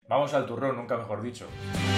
Vamos al turrón, nunca mejor dicho.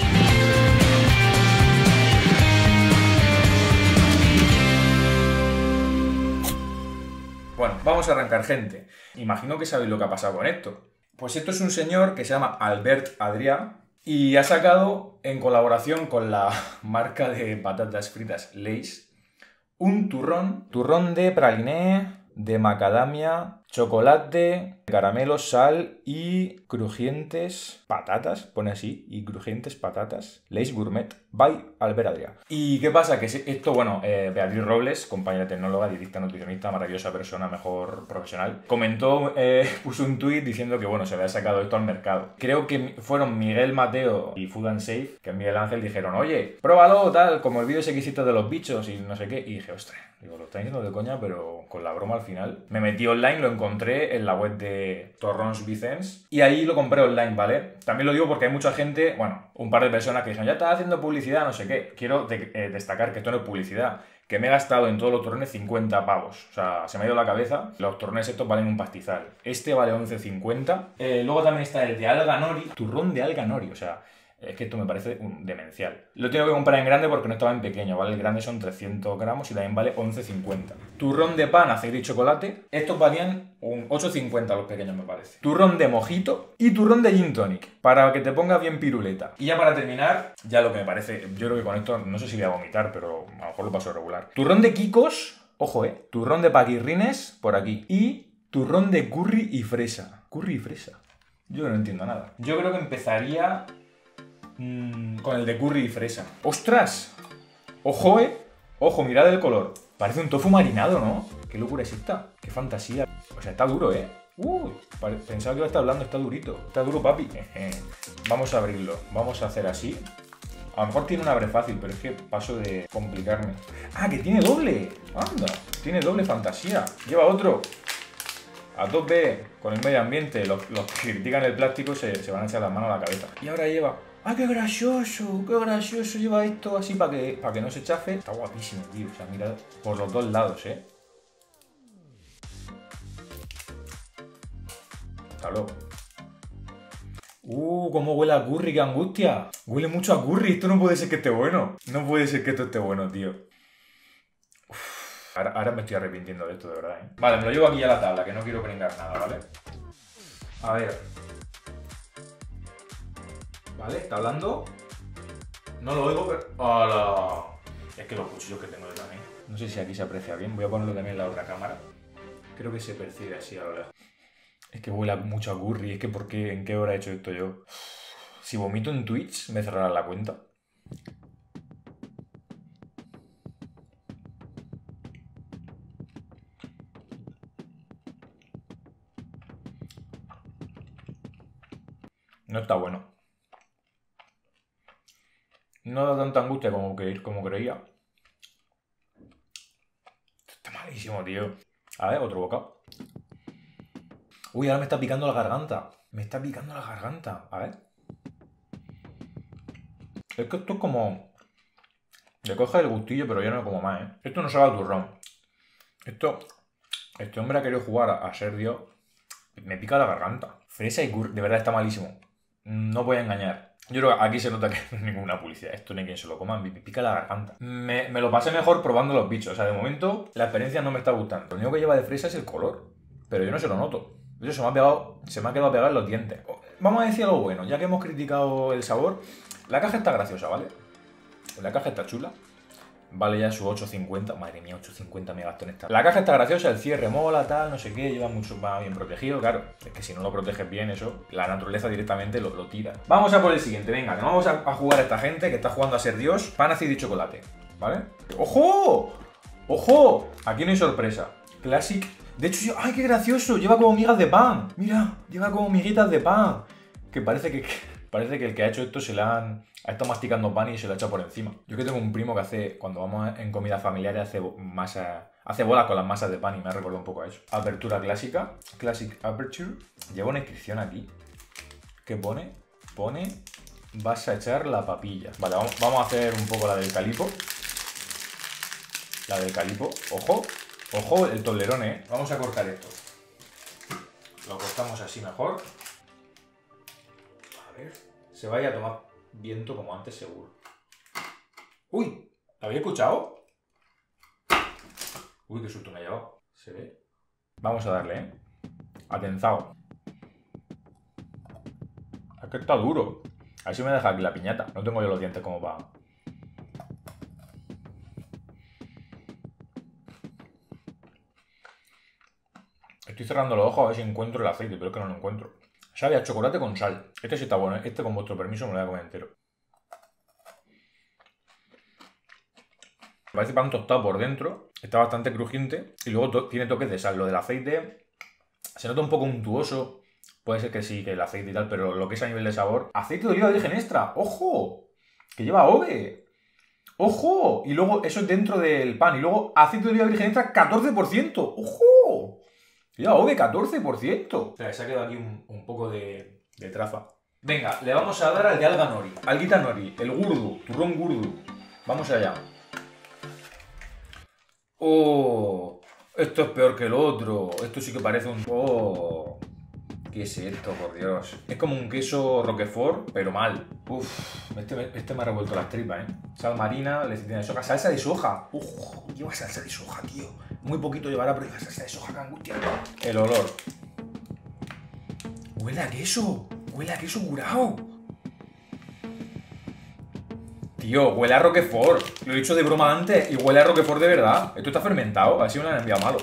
Bueno, vamos a arrancar, gente. Imagino que sabéis lo que ha pasado con esto. Pues esto es un señor que se llama Albert Adrià y ha sacado, en colaboración con la marca de patatas fritas Lay's, un turrón de praliné, de macadamia, chocolate, caramelo, sal y crujientes patatas, pone así, y crujientes patatas, Lay's Gourmet by Albert Adrià. ¿Y qué pasa? Que esto, bueno, Beatriz Robles, compañera tecnóloga, dietista, nutricionista, maravillosa persona, mejor profesional, comentó, puso un tuit diciendo que, bueno, se había sacado esto al mercado. Creo que fueron Miguel Mateo y Food and Safe, que es Miguel Ángel, dijeron, oye, pruébalo, tal, como el vídeo ese que hiciste de los bichos y no sé qué, y dije, ostras, digo, lo está diciendo de coña, pero con la broma al final. Me metí online, lo encontré en la web de Torrons Vicens y ahí lo compré online, ¿vale? También lo digo porque hay mucha gente, bueno, un par de personas que dijeron, ya estás haciendo publicidad, no sé qué. Quiero destacar que esto no es publicidad, que me he gastado en todos los turrones 50 pavos. O sea, se me ha ido la cabeza. Los turrones estos valen un pastizal. Este vale 11,50. Luego también está el de alga nori. Turrón de alga nori, o sea... Es que esto me parece demencial. Lo tengo que comprar en grande porque no estaba en pequeño, ¿vale? El grande son 300 gramos y también vale 11,50. Turrón de pan, aceite y chocolate. Estos valían un 8,50 los pequeños, me parece. Turrón de mojito y turrón de gin tonic, para que te pongas bien piruleta. Y ya para terminar, ya lo que me parece, yo creo que con esto, no sé si voy a vomitar, pero a lo mejor lo paso regular. Turrón de Kikos, ojo, turrón de paquirrines, por aquí. Y turrón de curry y fresa. Curry y fresa. Yo no entiendo nada. Yo creo que empezaría... con el de curry y fresa. ¡Ostras! ¡Ojo, Ojo, mirad el color. Parece un tofu marinado, ¿no? ¿Qué locura es esta? ¡Qué fantasía! O sea, está duro, ¿eh? Pensaba que iba a estar hablando. Está durito. Está duro, papi. Vamos a abrirlo. Vamos a hacer así. A lo mejor tiene un abre fácil, pero es que paso de complicarme. ¡Ah, que tiene doble! ¡Anda! Tiene doble fantasía. Lleva otro. A tope con el medio ambiente. Los que critican el plástico se van a echar las manos a la cabeza. Y ahora lleva... ¡Ah, qué gracioso! ¡Qué gracioso! Lleva esto así para que no se chafe. Está guapísimo, tío. O sea, mirad por los dos lados, ¿eh? Hasta luego. ¡Cómo huele a curry! ¡Qué angustia! Huele mucho a curry. Esto no puede ser que esté bueno. No puede ser que esto esté bueno, tío. Ahora me estoy arrepintiendo de esto, de verdad, ¿eh? Vale, me lo llevo aquí a la tabla, que no quiero pringar nada, ¿vale? A ver... ¿Vale? ¿Está hablando? No lo oigo, pero... ¡Hala! Es que los cuchillos que tengo detrás, ¿eh? No sé si aquí se aprecia bien. Voy a ponerlo también en la otra cámara. Creo que se percibe así ahora. Es que huele mucho a curry. Es que ¿por qué? ¿En qué hora he hecho esto yo? Si vomito en Twitch, me cerrarán la cuenta. No está bueno. No da tanta angustia como creía. Está malísimo, tío. A ver, otro bocado. Uy, ahora me está picando la garganta. Me está picando la garganta. A ver. Es que esto es como... Le coge el gustillo, pero yo no como más, ¿eh? Esto no sabe a turrón. Este hombre ha querido jugar a ser Dios. Me pica la garganta. Fresa y curry. De verdad está malísimo. No voy a engañar. Yo creo que aquí se nota que no es ninguna publicidad. Esto no hay quien se lo coma. Me pica la garganta. Me lo pasé mejor probando los bichos. O sea, de momento la experiencia no me está gustando. Lo único que lleva de fresa es el color. Pero yo no se lo noto. Eso se me ha quedado pegado en los dientes. Vamos a decir algo bueno. Ya que hemos criticado el sabor, la caja está graciosa, ¿vale? La caja está chula. Vale ya su 8,50. Madre mía, 8,50 me gasto en esta. La caja está graciosa, el cierre mola, tal, no sé qué. Lleva mucho más bien protegido, claro. Es que si no lo proteges bien, eso, la naturaleza directamente lo tira. Vamos a por el siguiente, venga, que vamos a jugar a esta gente que está jugando a ser Dios. Pan, ácido y chocolate, ¿vale? ¡Ojo! ¡Ojo! Aquí no hay sorpresa. Classic. De hecho, ¡ay, qué gracioso! Lleva como migas de pan. Mira, lleva como miguitas de pan. Que parece que el que ha hecho esto ha estado masticando pan y se lo ha echado por encima. Yo que tengo un primo que hace, cuando vamos en comida familiar, hace bolas con las masas de pan y me ha recordado un poco a eso. Apertura clásica. Classic Aperture. Lleva una inscripción aquí. ¿Qué pone? Pone, vas a echar la papilla. Vale, vamos a hacer un poco la del calipo. La del calipo. Ojo. Ojo el toblerone, ¿eh? Vamos a cortar esto. Lo cortamos así mejor. A ver. Se vaya a tomar viento como antes, seguro. ¡Uy! ¿La habéis escuchado? Uy, qué susto me ha llevado. ¿Se ve? Vamos a darle, ¿eh? Atenzado. Es que está duro. A ver si me deja aquí la piñata. No tengo yo los dientes como para... Estoy cerrando los ojos a ver si encuentro el aceite, pero es que no lo encuentro. Sabe a chocolate con sal. Este sí está bueno, ¿eh? Este, con vuestro permiso, me lo voy a comer entero. Parece pan tostado por dentro. Está bastante crujiente. Y luego tiene toques de sal. Lo del aceite se nota un poco untuoso. Puede ser que sí, que el aceite y tal, pero lo que es a nivel de sabor... ¡Aceite de oliva virgen extra! ¡Ojo! ¡Que lleva ove! ¡Ojo! Y luego eso es dentro del pan. Y luego aceite de oliva virgen extra, 14%. ¡Ojo! Lleva ove, 14%. O sea, se ha quedado aquí un poco de traza. Venga, le vamos a dar al de alga nori. Alguita nori, el gurdu, turrón gurdu. Vamos allá. ¡Oh! Esto es peor que el otro. Esto sí que parece un... ¡Oh! ¿Qué es esto, por Dios? Es como un queso roquefort, pero mal. Uf, este me ha revuelto las tripas, ¿eh? Sal marina, lecitina de soja. ¡Salsa de soja! ¡Uf! Lleva salsa de soja, tío. Muy poquito llevará, pero lleva salsa de soja, que angustia. El olor. ¡Huele a queso! ¡Huele a queso curado! Tío, huele a roquefort. Lo he dicho de broma antes y huele a roquefort de verdad. Esto está fermentado, así me lo han enviado malo.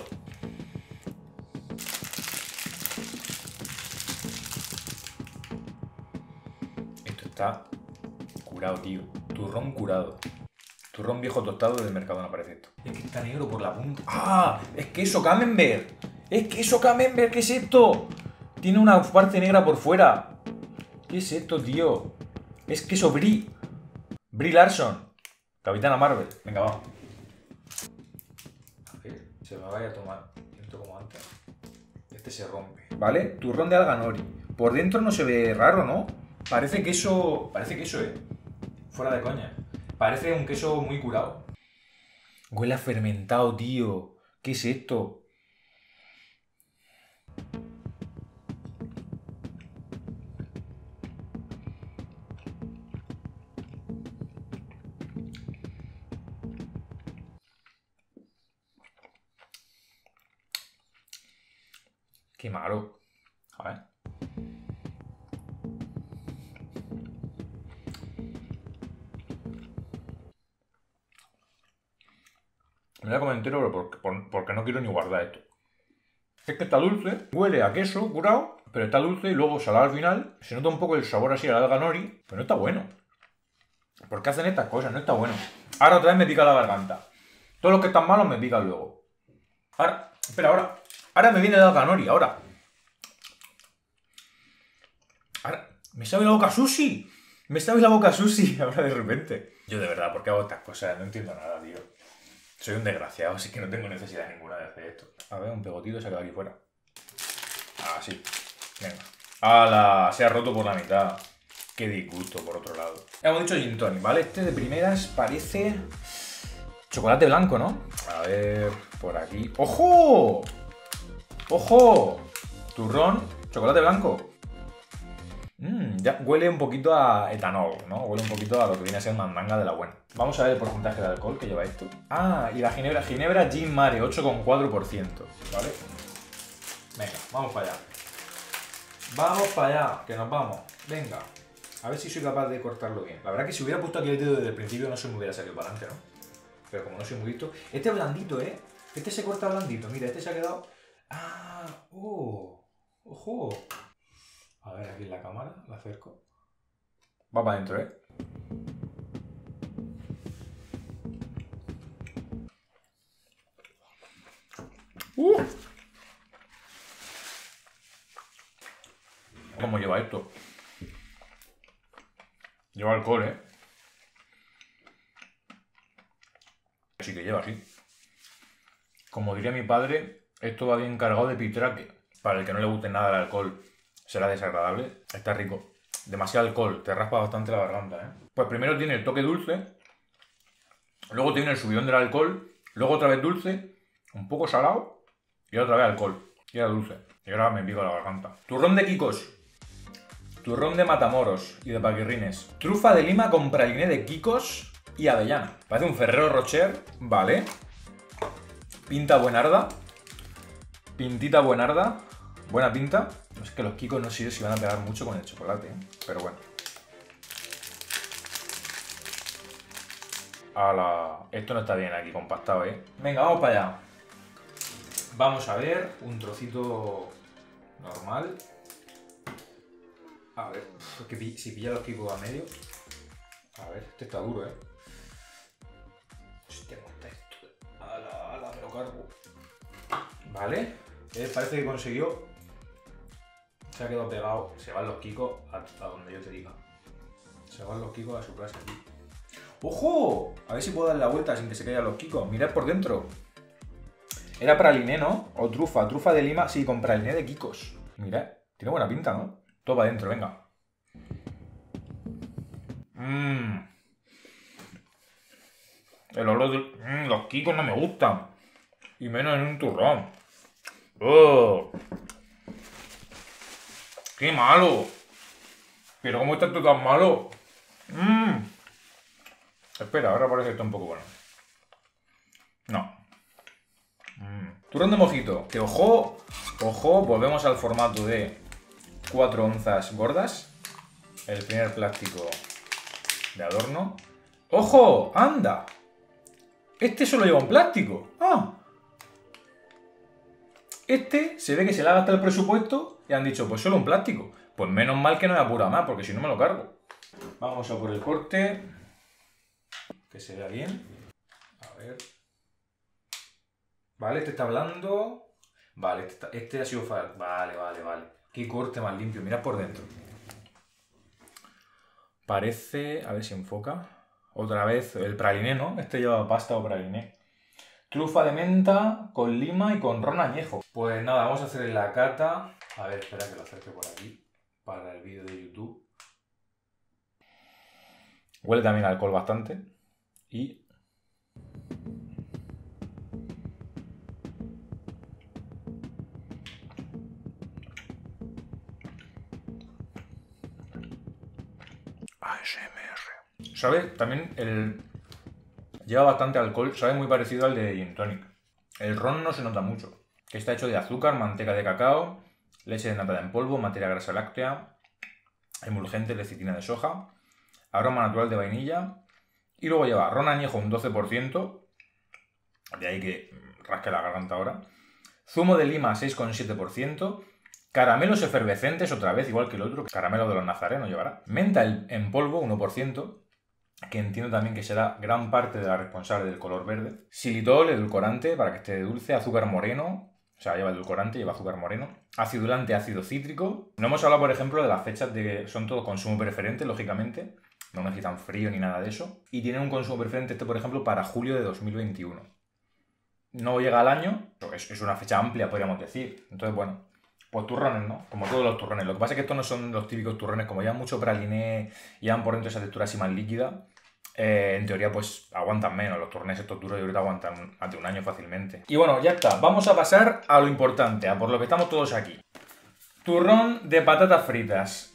Esto está curado, tío. Turrón curado. Turrón viejo tostado del Mercadona parece esto. Es que está negro por la punta. ¡Ah! ¡Es queso camembert! ¡Es queso camembert! ¿Qué es esto? Tiene una parte negra por fuera. ¿Qué es esto, tío? Es queso brie. Brie Larson. Capitana Marvel. Venga, vamos. A ver, se me vaya a tomar. Siento como antes. Este se rompe. ¿Vale? Turrón de alga nori. Por dentro no se ve raro, ¿no? Parece queso, fuera de coña. Parece un queso muy curado. Huele a fermentado, tío. ¿Qué es esto? Qué malo. A ver. Me voy a comer entero porque no quiero ni guardar esto. Es que está dulce, huele a queso curado, pero está dulce y luego salado al final. Se nota un poco el sabor así a la alga nori, pero no está bueno. ¿Por qué hacen estas cosas? No está bueno. Ahora otra vez me pica la garganta. Todos los que están malos me pican luego. Ahora, espera, ahora. Ahora me viene la alga nori, ahora. Ahora, me sabe la boca sushi. Me sabe la boca sushi ahora de repente. Yo de verdad, ¿por qué hago estas cosas? No entiendo nada, tío. Soy un desgraciado, así que no tengo necesidad ninguna de hacer esto. A ver, un pegotito se ha quedado aquí fuera. Ah, sí. Venga. ¡Hala! Se ha roto por la mitad. Qué disgusto, por otro lado. Hemos dicho gin tonic, ¿vale? Este de primeras parece... chocolate blanco, ¿no? A ver, por aquí. ¡Ojo! ¡Ojo! Turrón, chocolate blanco. Ya huele un poquito a etanol, ¿no? Huele un poquito a lo que viene a ser mandanga de la buena. Vamos a ver el porcentaje de alcohol que lleva esto. Ah, y la ginebra Gin Mare, 8,4%, ¿vale? Venga, vamos para allá. Vamos para allá, que nos vamos. Venga. A ver si soy capaz de cortarlo bien. La verdad que si hubiera puesto aquí el dedo desde el principio no se me hubiera salido para adelante, ¿no? Pero como no soy muy listo... Este es blandito, ¿eh? Este se corta blandito. Mira, este se ha quedado... ¡Ah! ¡Oh! ¡Ojo! A ver, aquí en la cámara, la acerco. Va para adentro, ¿eh? ¿Cómo lleva esto? Lleva alcohol, ¿eh? Sí que lleva, sí. Como diría mi padre, esto va bien cargado de pitraque. Para el que no le guste nada el alcohol, será desagradable. Está rico. Demasiado alcohol, te raspa bastante la garganta, ¿eh? Pues primero tiene el toque dulce, luego tiene el subidón del alcohol, luego otra vez dulce, un poco salado y otra vez alcohol. Y era dulce. Y ahora me pico la garganta. Turrón de Kikos. Turrón de Matamoros y de Paquirrines. Trufa de Lima con praliné de Kikos y avellana. Parece un Ferrero Rocher, vale. Pinta buenarda. Pintita buenarda. Buena pinta. Es que los Kikos no sé si van a pegar mucho con el chocolate, ¿eh? Pero bueno. ¡Hala! Esto no está bien aquí compactado, ¿eh? Venga, vamos para allá. Vamos a ver un trocito normal. A ver, es que si pilla los Kikos a medio. A ver, este está duro, ¿eh? Hostia, ¿cómo está esto? ¡Hala! Me lo cargo. Vale. Parece que consiguió. Se ha quedado pegado. Se van los Kikos a donde yo te diga. Se van los Kikos a su clase aquí. ¡Ojo! A ver si puedo dar la vuelta sin que se caigan los Kikos. Mirad por dentro. Era praliné, ¿no? O trufa. Trufa de Lima. Sí, con praliné de Kikos. Mirad. Tiene buena pinta, ¿no? Todo para adentro, venga. El olor de... los Kikos no me gustan. Y menos en un turrón. ¡Oh! ¡Qué malo! ¿Pero cómo está esto tan malo? Espera, ahora parece que está un poco bueno. No. Turrón de mojito. Que ojo, volvemos al formato de 4 onzas gordas. El primer plástico de adorno. ¡Ojo! ¡Anda! Este solo lleva un plástico. ¡Ah! Este se ve que se le ha gastado el presupuesto y han dicho, pues solo un plástico. Pues menos mal que no me apura más, porque si no me lo cargo. Vamos a por el corte. Que se vea bien. A ver. Vale, este está blando. Vale, este ha sido falso. Vale. Qué corte más limpio. Mirad por dentro. Parece... A ver si enfoca. Otra vez el praliné, ¿no? Este lleva pasta o praliné. Trufa de menta con lima y con ron añejo. Pues nada, vamos a hacer la cata. A ver, espera que lo acerque por aquí. Para el vídeo de YouTube. Huele también a alcohol bastante. Y... ASMR. ¿Sabe? También lleva bastante alcohol. Sabe muy parecido al de Gin Tonic. El ron no se nota mucho. Que está hecho de azúcar, manteca de cacao, leche de nata en polvo, materia grasa láctea, emulgente, lecitina de soja, aroma natural de vainilla. Y luego lleva ron añejo un 12%. De ahí que rasque la garganta ahora. Zumo de lima 6,7%. Caramelos efervescentes, otra vez, igual que el otro. Caramelo de los nazarenos llevará. Menta en polvo, 1%. Que entiendo también que será gran parte de la responsable del color verde. Xilitol, edulcorante, para que esté dulce. Azúcar moreno. O sea, lleva edulcorante, lleva azúcar moreno. Acidulante, ácido cítrico. No hemos hablado, por ejemplo, de las fechas de... Son todo consumo preferente, lógicamente. No necesitan frío ni nada de eso. Y tienen un consumo preferente este, por ejemplo, para julio de 2021. No llega al año. Es una fecha amplia, podríamos decir. Entonces, bueno... Pues turrones, ¿no? Como todos los turrones. Lo que pasa es que estos no son los típicos turrones. Como llevan mucho praliné y llevan por dentro esa textura así más líquida, en teoría pues aguantan menos. Los turrones estos duros yo creo que aguantan hasta un año fácilmente. Y bueno, ya está. Vamos a pasar a lo importante, a por lo que estamos todos aquí. Turrón de patatas fritas.